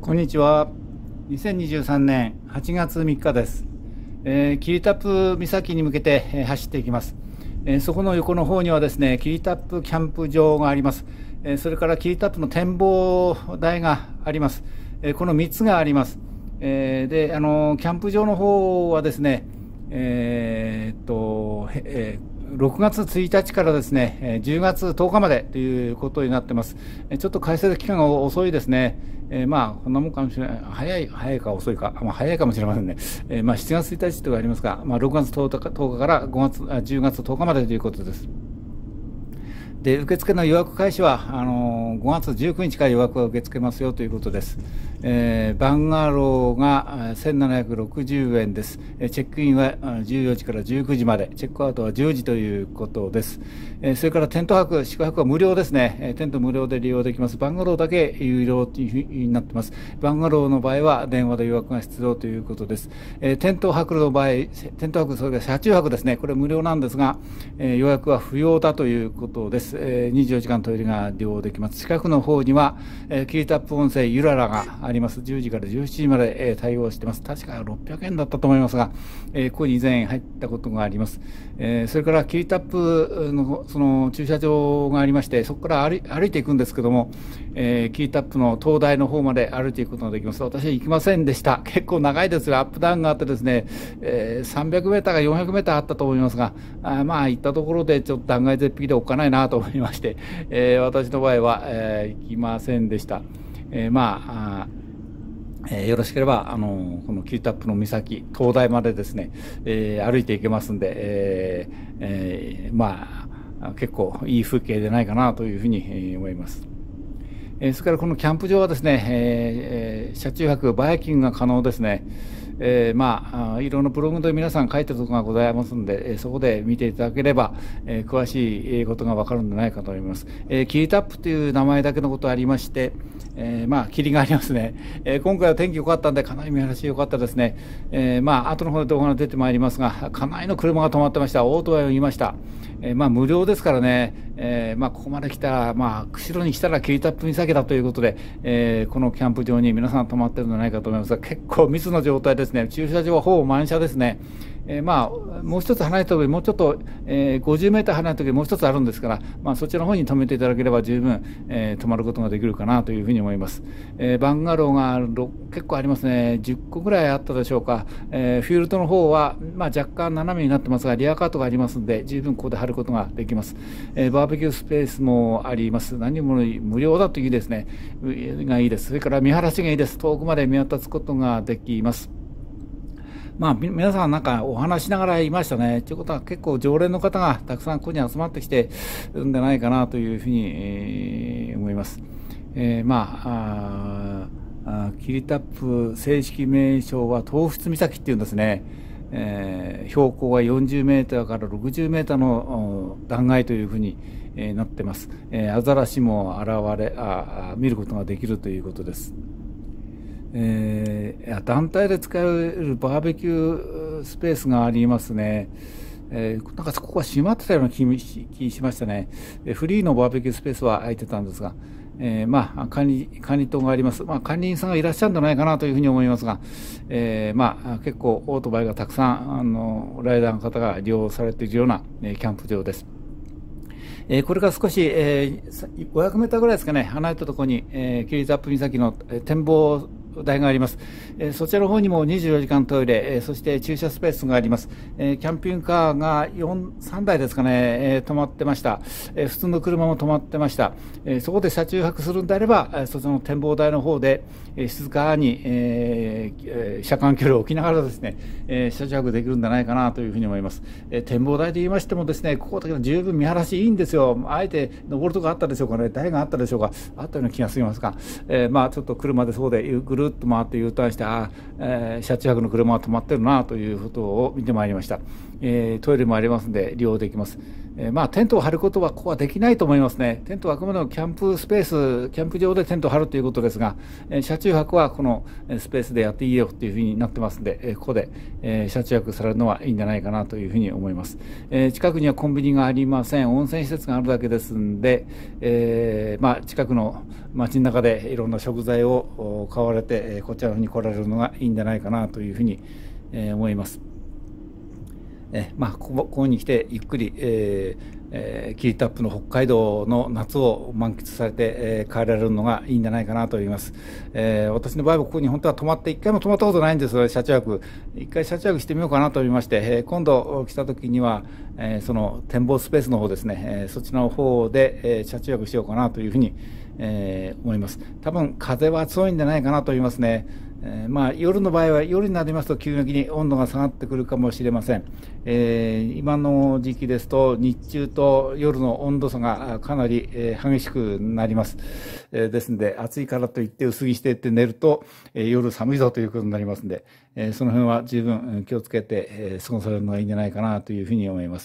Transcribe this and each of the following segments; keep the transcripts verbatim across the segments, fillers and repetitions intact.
こんにちは。にせんにじゅうさんねんはちがつみっかです。えー、霧多布岬に向けて、えー、走っていきます。えー、そこの横の方にはですね、霧多布キャンプ場があります。えー、それから霧多布の展望台があります。えー、このみっつがあります。えー、で、あのキャンプ場の方はですね、えー、っと、えーろくがつついたちからですね、じゅうがつとおかまでということになっています。ちょっと開設期間が遅いですね。えー、まあ、こんなもんかもしれない。早い、早いか遅いか。まあ、早いかもしれませんね。えー、まあ、しちがつついたちとかありますが、まあ、ろくがつとおかからごがつ、あじゅうがつとおかまでということです。で、受付の予約開始はあのごがつじゅうくにちから予約を受け付けますよということです。えー、バンガローがせんななひゃくろくじゅうえんです。チェックインはじゅうよじからじゅうくじまで、チェックアウトはじゅうじということです。えー、それからテント泊、宿泊は無料ですね。テント無料で利用できます。バンガローだけ有料になっています。バンガローの場合は電話で予約が必要ということです。えー、テント泊の場合、テント泊、それから車中泊ですね。これ無料なんですが、えー、予約は不要だということです。えー、にじゅうよじかんトイレが利用できます。近くの方には、えー、霧多布温泉ゆららがあります。じゅうじからじゅうしちじまで、えー、対応しています。確かろっぴゃくえんだったと思いますが、えー、ここに以前入ったことがあります。えー、それから霧多布のその駐車場がありまして、そこから歩い歩いていくんですけども、えー、霧多布の灯台の方まで歩いていくことができます。私は行きませんでした。結構長いですよ。アップダウンがあってですね、えー、さんびゃくメーターかよんひゃくメーターあったと思いますが、あまあ行ったところでちょっと断崖絶壁でおっかないなと思いまして、えー、私の場合は、えー、行きませんでした。えー、まあえー、よろしければあのこの霧多布の岬灯台までですね、えー、歩いていけますんで、えーえー、まあ結構いい風景でないかなというふうに思います。えー、それからこのキャンプ場はですね、えー、車中泊バイキングが可能ですね。えー、まあいろんなブログで皆さん書いてるところがございますので、えー、そこで見ていただければ、えー、詳しいことが分かるんじゃないかと思います。えー、霧多布という名前だけのことありまして、えー、まあ霧がありますね。えー、今回は天気良かったんでかなり見晴らし良かったですね。えー、まあ後の方で動画が出てまいりますが、かなりの車が止まってました。オートバイを見ました。えー、まあ無料ですからね、えー、まあここまで来たら、まあ釧路に来たら霧多布岬だということで、えー、このキャンプ場に皆さん泊まってるんじゃないかと思いますが、結構密の状態ですね。駐車場はほぼ満車ですね。えー、まあもう一つ離れた時にもうちょっと、えー、ごじゅうメーター離れた時にもう一つあるんですから、まあそちらの方に止めていただければ十分、えー、泊まることができるかなというふうに思います。えー、バンガローが結構ありますね。じゅっこぐらいあったでしょうか。えー、フィールドの方は、まあ、若干斜めになってますが、リアカートがありますので十分ここで張ることができます。えー、バーベキュースペースもあります。何も無料だというですねがいいです。それから見晴らしがいいです。遠くまで見渡すことができます。まあ、皆さんなんかお話しながら言いましたね。ということは結構常連の方がたくさんここに集まってきてるんじゃないかなというふうに、えー、思います。えー、まあ、あ霧多布正式名称は東仏岬っていうんですね。えー、標高がよんじゅうメーターからろくじゅうメーターの断崖というふうに、えー、なってます。えー、アザラシも現れあ見ることができるということです。えー、団体で使えるバーベキュースペースがありますね。えー、なんかそこは閉まってたような気気しましたね。フリーのバーベキュースペースは空いてたんですが、えー、まあ管理管理棟があります。まあ管理員さんがいらっしゃるんじゃないかなというふうに思いますが、えー、まあ結構オートバイがたくさんあのライダーの方が利用されているような、えー、キャンプ場です。えー、これから少し、えー、ごひゃくメーターぐらいですかね、離れたところに、えー、霧多布岬の展望台があります。えー、そちらの方にもにじゅうよじかんトイレ、えー、そして駐車スペースがあります。えー、キャンピングカーがよん、さんだいですかね、えー、止まってました。えー、普通の車も止まってました。えー、そこで車中泊するんであれば、えー、そちらの展望台の方で、えー、静かに、えー、車間距離を置きながらですね、えー、車中泊できるんじゃないかなというふうに思います。えー、展望台で言いましてもですね、ここだけ十分見晴らしいいんですよ。あえて登るとこあったでしょうかね、台があったでしょうか、あったような気がしますが、えー、まあちょっと車でそうでぐるっと回って U ターンして、あ、えー、車中泊の車が止まってるなということを見てまいりました。 えー、トイレもありますので利用できます。えー、まあテントを張ることはここはできないと思いますね。テントはあくまでもキャンプスペース、キャンプ場でテントを張るということですが、えー、車中泊はこのスペースでやっていいよというふうになってますので、えー、ここで、えー、車中泊されるのはいいんじゃないかなというふうに思います。えー、近くにはコンビニがありません。温泉施設があるだけですんで、えー、まあ近くの街の中でいろんな食材を買われて、えー、こちらの方に来られるのがいいんじゃないかなというふうに、えー、思います。えまあ、ここ、ここに来てゆっくり、えーえー、キリタップの北海道の夏を満喫されて、えー、帰られるのがいいんじゃないかなと思います。えー、私の場合はここに本当は泊まっていっかいも泊まったことないんですが、車中泊いっかい車中泊してみようかなと思いまして、えー、今度来た時には、えー、その展望スペースの方ですね、えー、そっちの方で、えー、車中泊しようかなというふうに、えー、思います。多分風は強いんじゃないかなと思いますね。えーまあ、夜の場合は夜になりますと急激に温度が下がってくるかもしれません。えー、今の時期ですと日中と夜の温度差がかなり、えー、激しくなります。えー、ですので暑いからといって薄着していって寝ると、えー、夜寒いぞということになりますので、えー、その辺は十分気をつけて、えー、過ごされるのがいいんじゃないかなというふうに思います。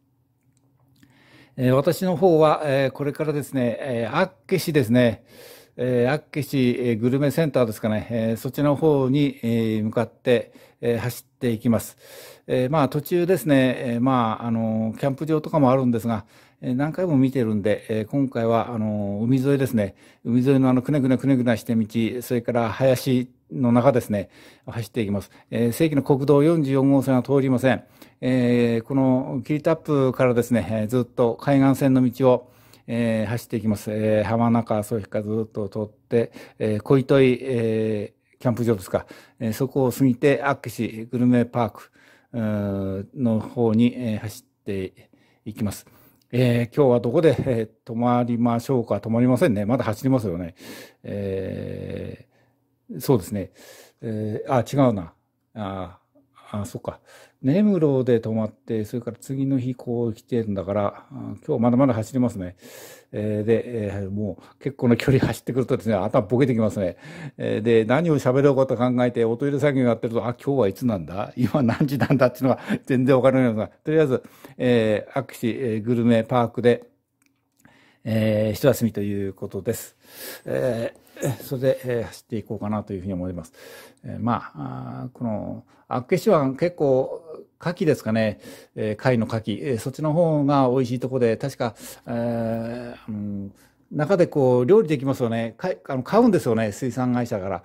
えー、私の方は、えー、これからですね、えー、厚岸ですね、えー、厚岸、えー、グルメセンターですかね、えー、そちらの方に、えー、向かって、えー、走っていきます。えー、まあ途中ですね、えー、まああのキャンプ場とかもあるんですが、えー、何回も見てるんで、えー、今回はあの海沿いですね、海沿いのあのくねくねくねくねして道、それから林の中ですね、走っていきます。えー、正規の国道よんじゅうよん号線は通りません。えー、このキリタップからですね、えー、ずっと海岸線の道をえー、走っていきます。えー、浜中、それからずっと通って、えー、小糸井、えー、キャンプ場ですか、えー、そこを過ぎて厚岸グルメパークの方に、えー、走っていきます。えー、今日はどこで、えー、泊まりましょうか。泊まりませんね。まだ走りますよね。えー、そうですね。えー、あ、違うな。ああ、そっか。根室で泊まって、それから次の日こう来てるんだから、今日まだまだ走りますね。えー、で、えー、もう結構な距離走ってくるとですね、頭ボケてきますね。えー、で、何を喋ろうかと考えて、おトイレ作業やってると、あ、今日はいつなんだ今何時なんだっていうのが全然わからないのが、とりあえず、えー、厚岸、えー、グルメパークで、えー、一休みということです。えーそれで、えー、走っていこうかなというふうに思います。えー、まあ、あこの厚岸湾結構牡蠣ですかね、えー、貝の牡蠣、えー、そっちの方が美味しいところで、確か、えーうん、中でこう料理できますよね。買あの買うんですよね、水産会社から。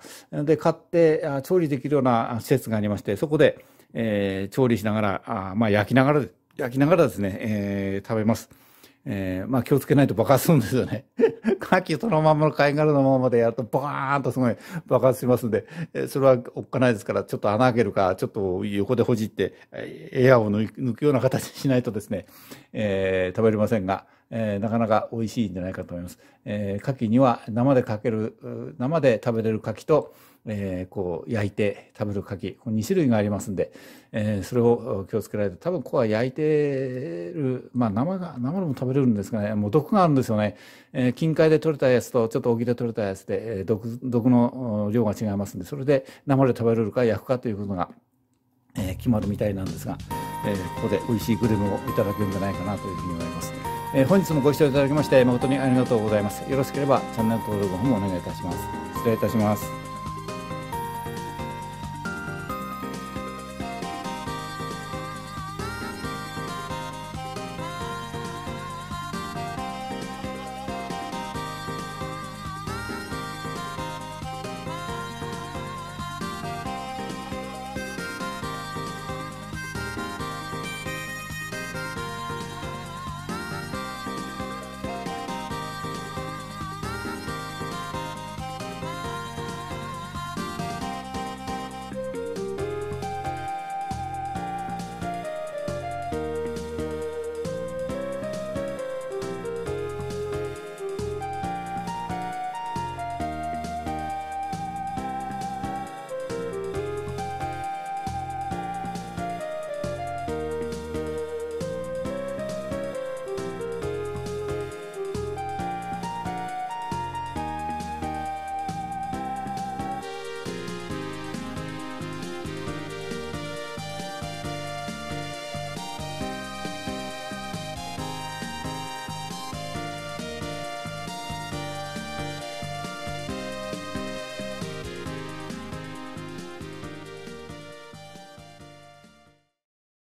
で、買ってあ調理できるような施設がありまして、そこで、えー、調理しながら、あまあ焼きながら、焼きながらですね、えー、食べます。えー、まあ気をつけないと爆発するんですよね。牡蠣そのままの貝殻のままでやるとバーンとすごい爆発しますんで、えー、それはおっかないですから、ちょっと穴開けるか、ちょっと横でほじって、エアを抜くような形にしないとですね、えー、食べれませんが、えー、なかなか美味しいんじゃないかと思います。えー、牡蠣には生でかける、生で食べれる牡蠣と、えー、こう焼いて食べる牡蠣、このに種類がありますんで、えー、それを気をつけられて、多分ここは焼いてる、まあ生が、生でも食べれるんですがね、もう毒があるんですよね。えー、近海で取れたやつとちょっと沖で取れたやつで、えー、毒、毒の量が違いますんで、それで生で食べれるか焼くかということが、えー、決まるみたいなんですが、えー、ここで美味しいグルメをいただけるんじゃないかなというふうに思います。えー、本日もご視聴いただきまして誠にありがとうございます。よろしければチャンネル登録の方もお願いいたします。失礼いたします。